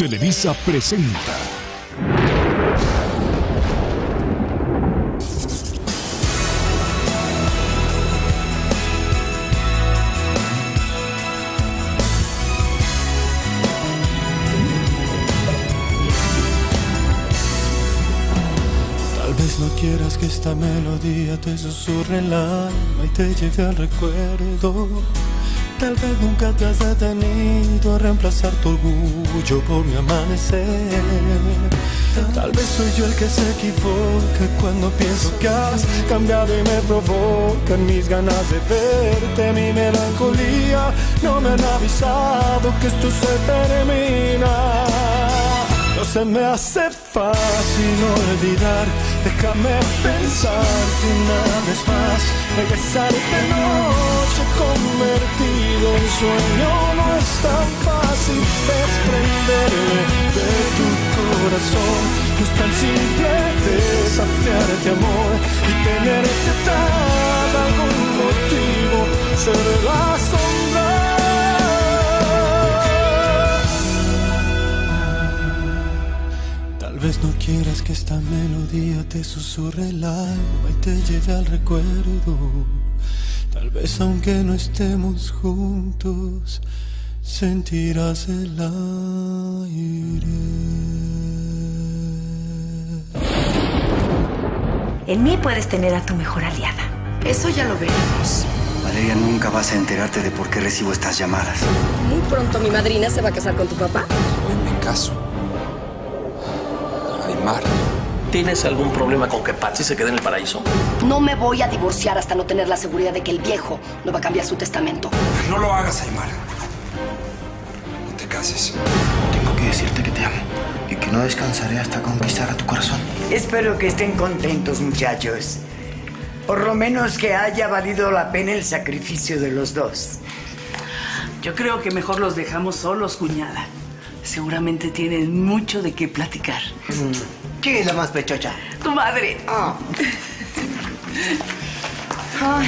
Televisa presenta. Tal vez no quieras que esta melodía te susurre el alma y te lleve al recuerdo. Tal vez nunca te has detenido a reemplazar tu orgullo por mi amanecer. Tal vez soy yo el que se equivoca cuando pienso que has cambiado y me provocan mis ganas de verte. Mi melancolía, no me han avisado que esto se termina. No se me hace fácil olvidar. Déjame pensarte una vez más. Regresar de noche convertido en sueño. No es tan fácil desprenderme de tu corazón. No es tan simple desafiarte, amor, y tenerte atada a algún motivo. Ser la sombra. Tal vez no quieras que esta melodía te susurre el alma y te lleve al recuerdo. Tal vez aunque no estemos juntos, sentirás el aire. En mí puedes tener a tu mejor aliada. Eso ya lo veremos. Valeria, nunca vas a enterarte de por qué recibo estas llamadas. Muy pronto mi madrina se va a casar con tu papá. Hoy me caso. Aymar. ¿Tienes algún problema con que Patsy se quede en el paraíso? No me voy a divorciar hasta no tener la seguridad de que el viejo no va a cambiar su testamento. No lo hagas, Aymar. No te cases. Tengo que decirte que te amo y que no descansaré hasta conquistar a tu corazón. Espero que estén contentos, muchachos. Por lo menos que haya valido la pena el sacrificio de los dos. Yo creo que mejor los dejamos solos, cuñada. Seguramente tienen mucho de qué platicar. ¿Quién es la más pechocha? Tu madre. Ah. Ay,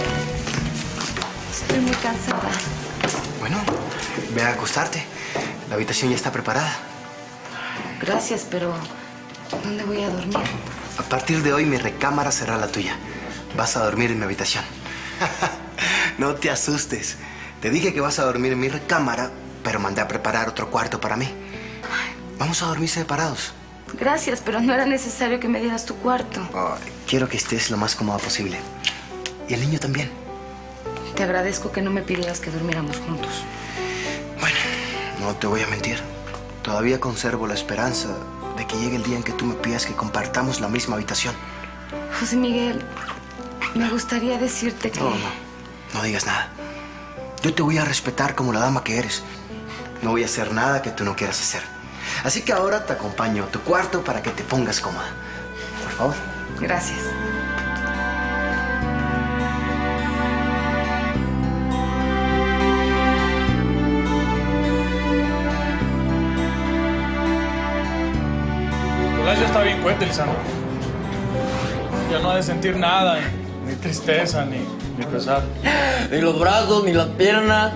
estoy muy cansada. Bueno, ve a acostarte. La habitación ya está preparada. Gracias, pero ¿dónde voy a dormir? A partir de hoy mi recámara será la tuya. Vas a dormir en mi habitación. No te asustes. Te dije que vas a dormir en mi recámara, pero mandé a preparar otro cuarto para mí. Vamos a dormir separados. Gracias, pero no era necesario que me dieras tu cuarto. Quiero que estés lo más cómoda posible. Y el niño también. Te agradezco que no me pidieras que durmiéramos juntos. Bueno, no te voy a mentir. Todavía conservo la esperanza de que llegue el día en que tú me pidas que compartamos la misma habitación. José Miguel, me gustaría decirte que... No digas nada. Yo te voy a respetar como la dama que eres. No voy a hacer nada que tú no quieras hacer. Así que ahora te acompaño a tu cuarto para que te pongas cómoda. Por favor. Gracias. Nicolás ya está bien cuete, Lisandro. Ya no ha de sentir nada, ni tristeza, ni pesar. Ni los brazos, ni las piernas.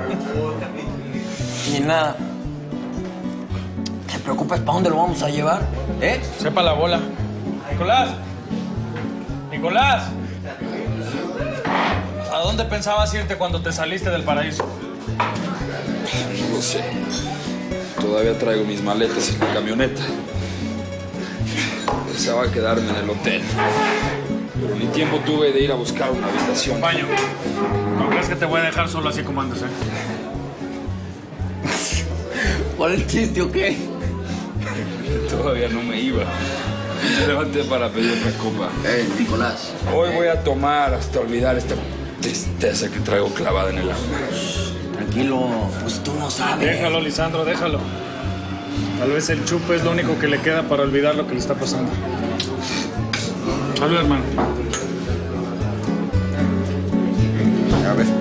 Ni nada. ¿Te preocupas para dónde lo vamos a llevar? Sepa la bola. Nicolás. Nicolás. ¿A dónde pensabas irte cuando te saliste del paraíso? No lo sé. Todavía traigo mis maletas en la camioneta. Pensaba quedarme en el hotel. Pero ni tiempo tuve de ir a buscar una habitación. Baño. ¿No crees que te voy a dejar solo así como andas, ¿Cuál es el chiste o qué? Todavía no me iba. Me levanté para pedir otra copa. Nicolás. Hoy voy a tomar hasta olvidar esta tristeza que traigo clavada en el alma. Tranquilo, pues tú no sabes. Déjalo, Lisandro, déjalo. Tal vez el chupe es lo único que le queda para olvidar lo que le está pasando. Salud, hermano. A ver.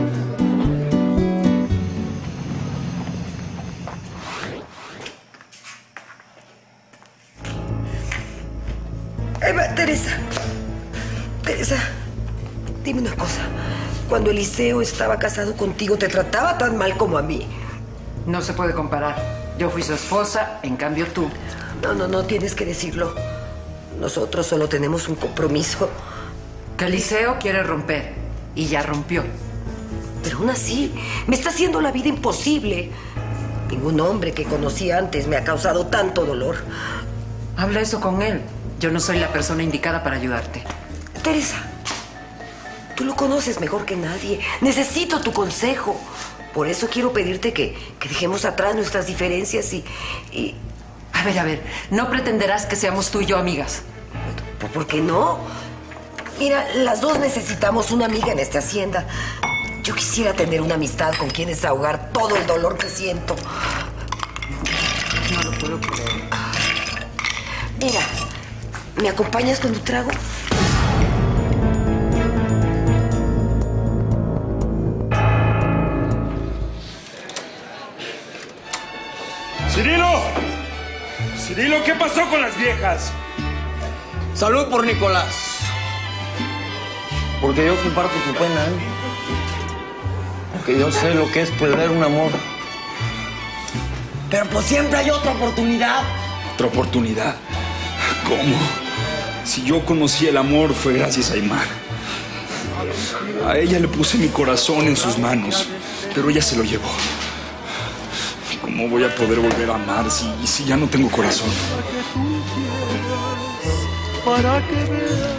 Teresa, dime una cosa. Cuando Eliseo estaba casado contigo, ¿te trataba tan mal como a mí? No se puede comparar. Yo fui su esposa, en cambio tú. No tienes que decirlo. Nosotros solo tenemos un compromiso. Que Eliseo quiere romper, y ya rompió. Pero aún así, me está haciendo la vida imposible. Ningún hombre que conocí antes me ha causado tanto dolor. Habla eso con él. Yo no soy la persona indicada para ayudarte. Teresa, tú lo conoces mejor que nadie. Necesito tu consejo. Por eso quiero pedirte que dejemos atrás nuestras diferencias y... A ver, no pretenderás que seamos tú y yo amigas. ¿Por qué no? Mira, las dos necesitamos una amiga en esta hacienda. Yo quisiera tener una amistad con quien desahogar todo el dolor que siento. No lo puedo creer. Mira, ¿me acompañas con tu trago? ¡Cirilo! ¡Cirilo, qué pasó con las viejas! Salud por Nicolás. Porque yo comparto tu pena, ¿eh? Porque yo sé lo que es perder un amor. Pero pues siempre hay otra oportunidad. ¿Otra oportunidad? ¿Cómo? Si yo conocí el amor fue gracias a Aymar. A ella le puse mi corazón en sus manos, pero ella se lo llevó. ¿Cómo voy a poder volver a amar si ya no tengo corazón? Para que veas.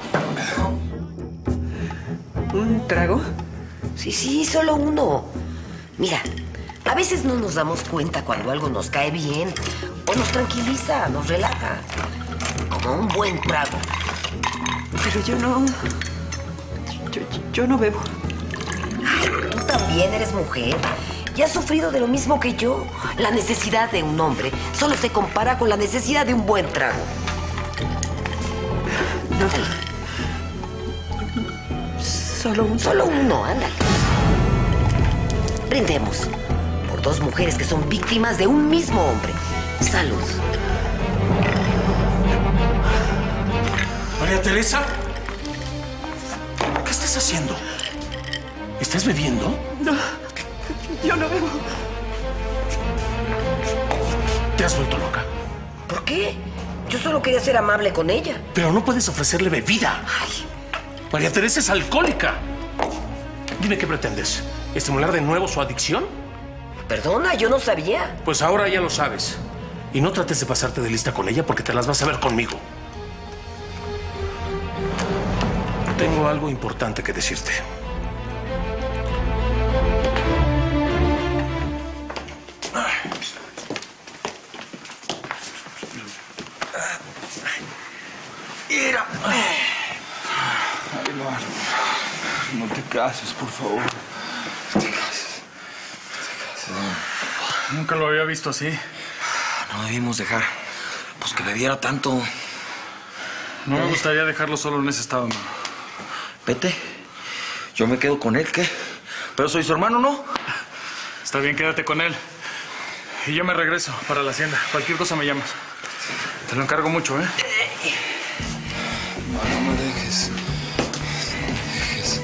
¿Un trago? Sí, solo uno. Mira, a veces no nos damos cuenta cuando algo nos cae bien o nos tranquiliza, nos relaja. Como un buen trago. Pero yo no... Yo no bebo. Ay, tú también eres mujer y has sufrido de lo mismo que yo. La necesidad de un hombre solo se compara con la necesidad de un buen trago. No. Solo uno, ándale. Brindemos por dos mujeres que son víctimas de un mismo hombre. Salud. María Teresa, ¿qué estás haciendo? ¿Estás bebiendo? No, yo no bebo. ¿Te has vuelto loca? ¿Por qué? Yo solo quería ser amable con ella. Pero no puedes ofrecerle bebida. Ay. María Teresa es alcohólica. Dime qué pretendes. ¿Estimular de nuevo su adicción? Perdona, yo no sabía. Pues ahora ya lo sabes. Y no trates de pasarte de lista con ella porque te las vas a ver conmigo. Tengo algo importante que decirte. Mira. Aymar, no te cases, por favor. No te cases. Nunca lo había visto así. No debimos dejar, pues que bebiera tanto. No me gustaría dejarlo solo en ese estado, no. Vete. Yo me quedo con él, ¿qué? Pero soy su hermano, ¿no? Está bien, quédate con él. Y yo me regreso para la hacienda. Cualquier cosa me llamas. Te lo encargo mucho, ¿eh? No me dejes. No me dejes.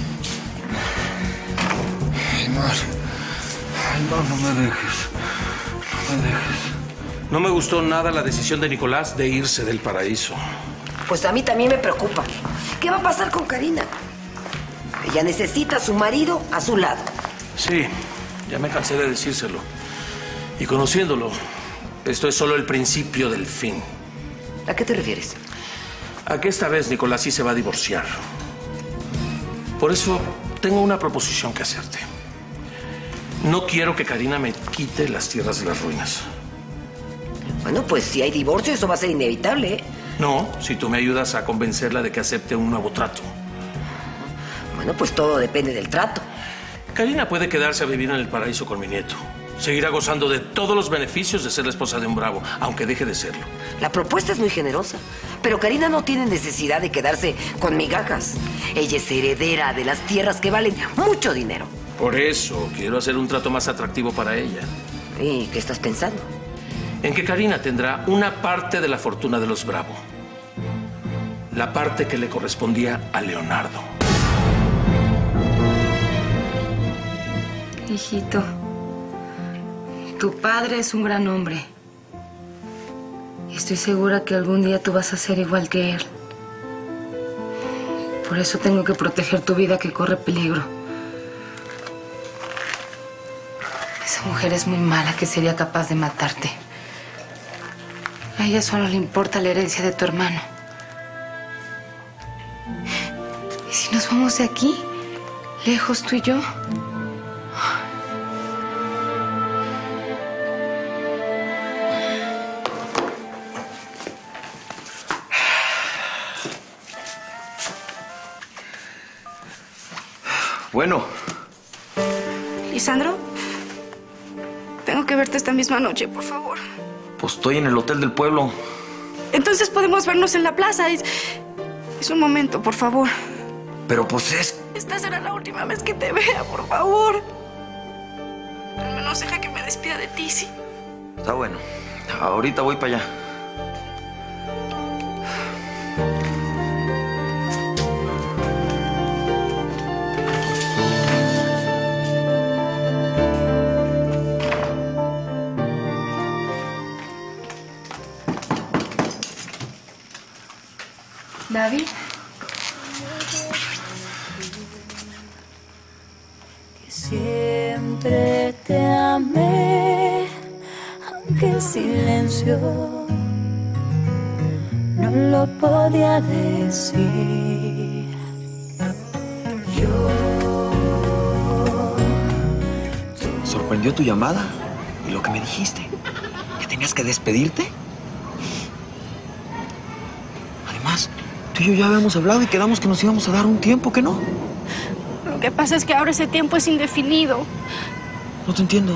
Aymar. Aymar, no me dejes. No me dejes. No me gustó nada la decisión de Nicolás de irse del paraíso. Pues a mí también me preocupa. ¿Qué va a pasar con Karina? Ella necesita a su marido a su lado. Sí, ya me cansé de decírselo. Y conociéndolo, esto es solo el principio del fin. ¿A qué te refieres? A que esta vez Nicolás sí se va a divorciar. Por eso tengo una proposición que hacerte. No quiero que Karina me quite las tierras de las ruinas. Bueno, pues si hay divorcio, eso va a ser inevitable, ¿eh? No, si tú me ayudas a convencerla de que acepte un nuevo trato. Bueno, pues todo depende del trato. Karina puede quedarse a vivir en el paraíso con mi nieto. Seguirá gozando de todos los beneficios de ser la esposa de un bravo, aunque deje de serlo. La propuesta es muy generosa, pero Karina no tiene necesidad de quedarse con migajas. Ella es heredera de las tierras que valen mucho dinero. Por eso quiero hacer un trato más atractivo para ella. ¿Y qué estás pensando? En que Karina tendrá una parte de la fortuna de los Bravo. La parte que le correspondía a Leonardo. Hijito, Tu padre es un gran hombre. Y estoy segura que algún día tú vas a ser igual que él. Por eso tengo que proteger tu vida que corre peligro. Esa mujer es muy mala que sería capaz de matarte. A ella solo le importa la herencia de tu hermano. ¿Y si nos vamos de aquí? Lejos tú y yo. Bueno. Lisandro, tengo que verte esta misma noche, por favor. Pues estoy en el hotel del pueblo. Entonces podemos vernos en la plaza. Es un momento, por favor. Pero pues es... Esta será la última vez que te vea, por favor. Al menos deja que me despida de ti, sí. Está bueno. Ahorita voy para allá. David. Que siempre te amé, aunque en silencio no lo podía decir. ¿Me sorprendió tu llamada? ¿Y lo que me dijiste? ¿Que tenías que despedirte? Además, tú y yo ya habíamos hablado y quedamos que nos íbamos a dar un tiempo, ¿que no? Lo que pasa es que ahora ese tiempo es indefinido. No te entiendo.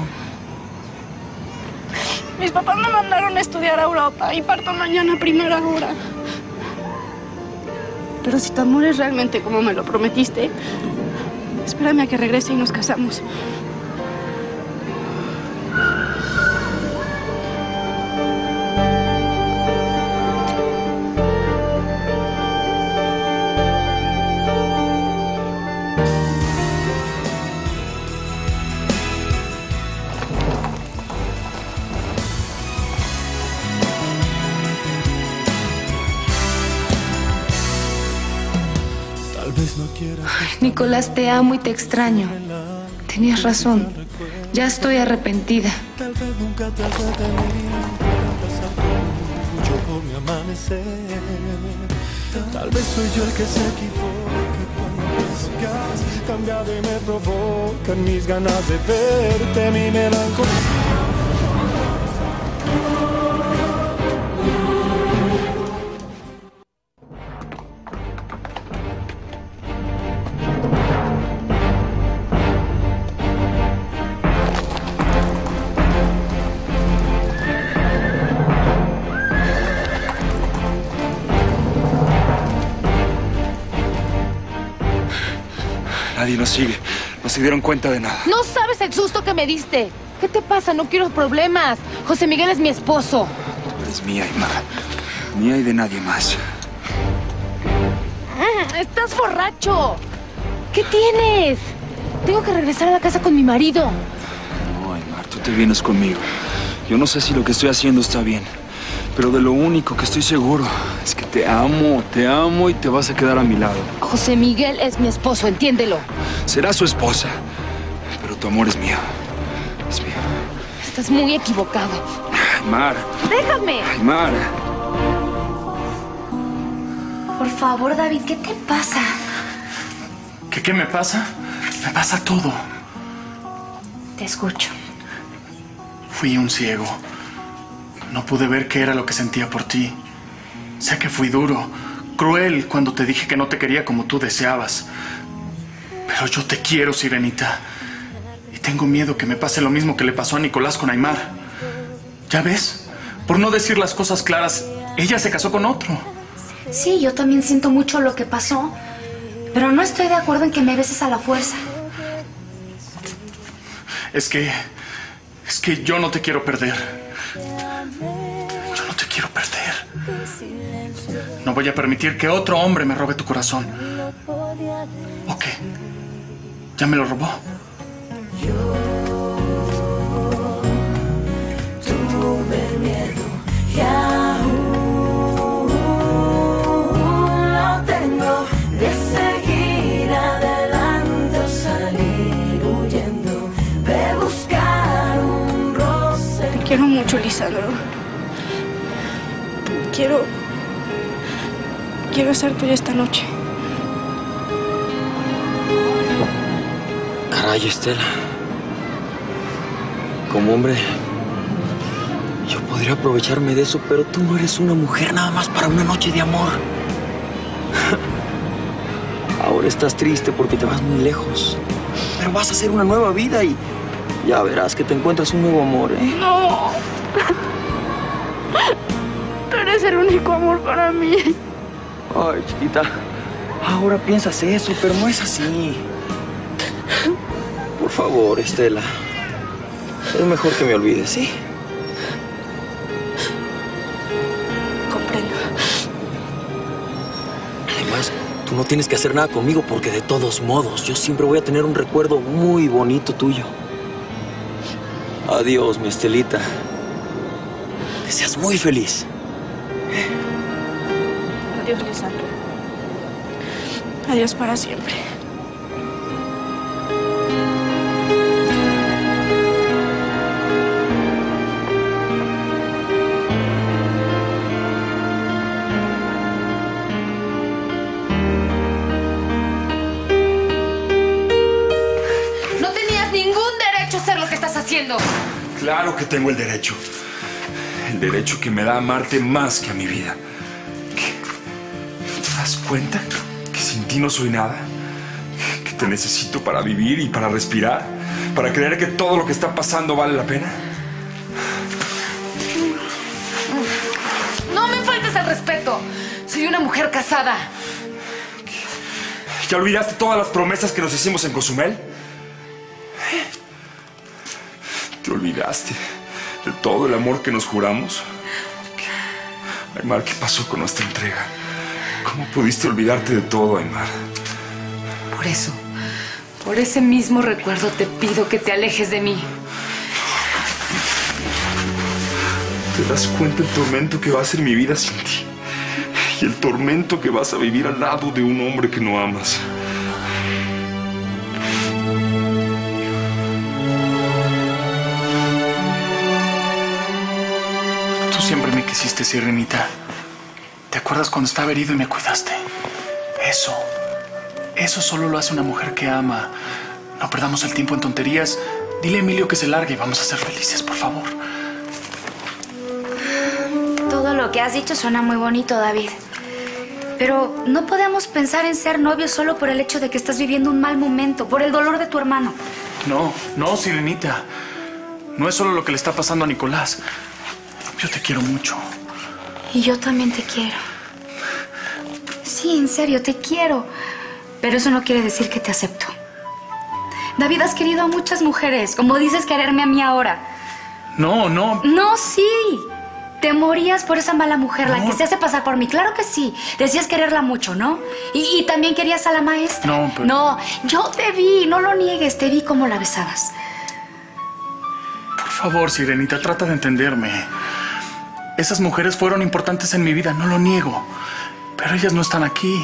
Mis papás me mandaron a estudiar a Europa y parto mañana a primera hora. Pero si tu amor es realmente como me lo prometiste, espérame a que regrese y nos casamos. Nicolás, te amo y te extraño. Tenías razón. Ya estoy arrepentida. Tal vez nunca te has detenido para pasar tu orgullo por mi amanecer. Tal vez soy yo el que se equivoca cuando pienso que has cambiado y me provocan mis ganas de verte, mi melancolía. Nadie nos sigue. No se dieron cuenta de nada. No sabes el susto que me diste. ¿Qué te pasa? No quiero problemas. José Miguel es mi esposo. Tú eres mía, Aymar. Mía y de nadie más. Estás borracho. ¿Qué tienes? Tengo que regresar a la casa con mi marido. No, Aymar, tú te vienes conmigo. Yo no sé si lo que estoy haciendo está bien, pero de lo único que estoy seguro es que te amo y te vas a quedar a mi lado. José Miguel es mi esposo, entiéndelo. Será su esposa, pero tu amor es mío. Es mío. Estás muy equivocado. Aymar. ¡Déjame! Aymar. Por favor, David, ¿qué te pasa? ¿Qué me pasa? Me pasa todo. Te escucho. Fui un ciego. No pude ver qué era lo que sentía por ti. Sé que fui duro, cruel cuando te dije que no te quería como tú deseabas. Pero yo te quiero, Sirenita. Y tengo miedo que me pase lo mismo que le pasó a Nicolás con Aymar. ¿Ya ves? Por no decir las cosas claras, ella se casó con otro. Sí, yo también siento mucho lo que pasó. Pero no estoy de acuerdo en que me beses a la fuerza. Es que yo no te quiero perder. Yo no te quiero perder. No voy a permitir que otro hombre me robe tu corazón. ¿O qué? ¿Ya me lo robó? quiero mucho, Lisandro. Quiero ser tuya esta noche. Caray, Estela. Como hombre, yo podría aprovecharme de eso, pero tú no eres una mujer nada más para una noche de amor. Ahora estás triste porque te vas muy lejos. Pero vas a hacer una nueva vida y ya verás que te encuentras un nuevo amor, ¿eh? No. Tú eres el único amor para mí. Ay, chiquita. Ahora piensas eso, pero no es así. Por favor, Estela. Es mejor que me olvides, ¿sí? Comprendo. Además, tú no tienes que hacer nada conmigo porque de todos modos yo siempre voy a tener un recuerdo muy bonito tuyo. Adiós, mi Estelita. Que seas muy feliz. Adiós, Lisandro. Adiós para siempre. No tenías ningún derecho a hacer lo que estás haciendo. Claro que tengo el derecho. El derecho que me da a amarte más que a mi vida. ¿Te das cuenta que sin ti no soy nada? Que te necesito para vivir y para respirar. Para creer que todo lo que está pasando vale la pena. No me faltes el respeto. Soy una mujer casada. ¿Ya olvidaste todas las promesas que nos hicimos en Cozumel? ¿Te olvidaste de todo el amor que nos juramos? Aymar, ¿qué pasó con nuestra entrega? ¿Cómo pudiste olvidarte de todo, Aymar? Por ese mismo recuerdo te pido que te alejes de mí. ¿Te das cuenta el tormento que va a ser mi vida sin ti? Y el tormento que vas a vivir al lado de un hombre que no amas. Tú siempre me quisiste, Sirenita. ¿Te acuerdas cuando estaba herido y me cuidaste? Eso solo lo hace una mujer que ama. No perdamos el tiempo en tonterías. Dile a Emilio que se largue y vamos a ser felices, por favor. Todo lo que has dicho suena muy bonito, David. Pero no podemos pensar en ser novios solo por el hecho de que estás viviendo un mal momento, por el dolor de tu hermano. No, Sirenita. No es solo lo que le está pasando a Nicolás. Yo te quiero mucho. Y yo también te quiero. Sí, en serio, te quiero. Pero eso no quiere decir que te acepto. David, has querido a muchas mujeres, como dices quererme a mí ahora. No. No, sí. Te morías por esa mala mujer, la que se hace pasar por mí. Claro que sí. Decías quererla mucho, ¿no? Y también querías a la maestra. No, pero... No, yo te vi, no lo niegues. Te vi cómo la besabas. Por favor, Sirenita, trata de entenderme. Esas mujeres fueron importantes en mi vida, no lo niego. Pero ellas no están aquí.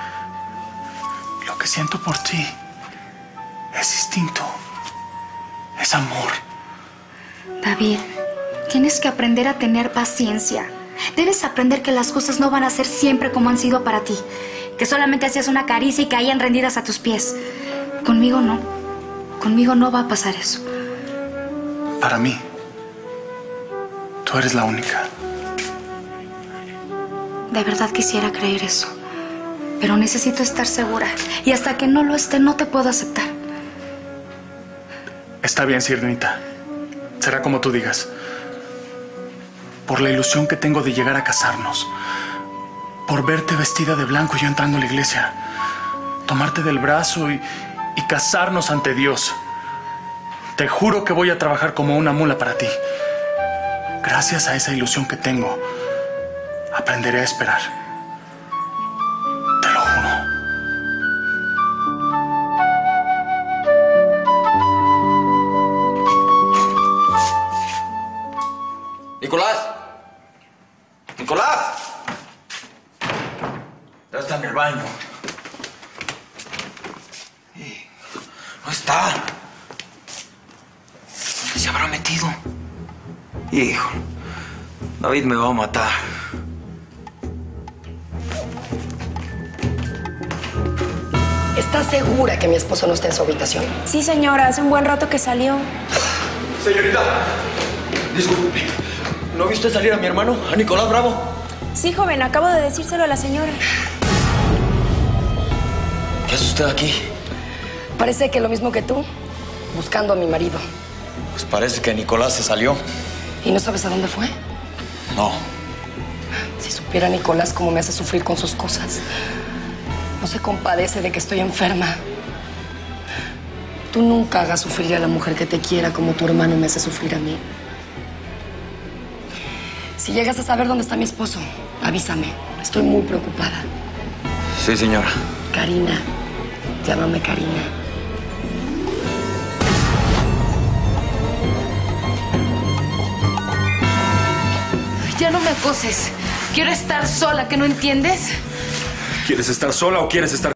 Lo que siento por ti es distinto. Es amor. David, tienes que aprender a tener paciencia. Debes aprender que las cosas no van a ser siempre como han sido para ti. Que solamente hacías una caricia y caían rendidas a tus pies. Conmigo no. Conmigo no va a pasar eso. Para mí, tú eres la única. De verdad quisiera creer eso. Pero necesito estar segura. Y hasta que no lo esté, no te puedo aceptar. Está bien, Sirenita. Será como tú digas. Por la ilusión que tengo de llegar a casarnos. Por verte vestida de blanco y yo entrando a la iglesia. Tomarte del brazo y casarnos ante Dios. Te juro que voy a trabajar como una mula para ti. Gracias a esa ilusión que tengo, aprenderé a esperar. Te lo juro. ¡Nicolás! ¡Nicolás! Ya está en el baño. No está. ¿Dónde se habrá metido? Hijo, David me va a matar. ¿Estás segura que mi esposo no está en su habitación? Sí, señora, hace un buen rato que salió. Señorita, disculpe. ¿No viste salir a mi hermano, a Nicolás Bravo? Sí, joven, acabo de decírselo a la señora. ¿Qué hace usted aquí? Parece que lo mismo que tú, buscando a mi marido. Pues parece que Nicolás se salió. ¿Y no sabes a dónde fue? No. Si supiera Nicolás cómo me hace sufrir con sus cosas. No se compadece de que estoy enferma. Tú nunca hagas sufrir a la mujer que te quiera como tu hermano me hace sufrir a mí. Si llegas a saber dónde está mi esposo, avísame. Estoy muy preocupada. Sí, señora. Karina. Llámame Karina. Ya no me acoses. Quiero estar sola, ¿que no entiendes? ¿Quieres estar sola o quieres estar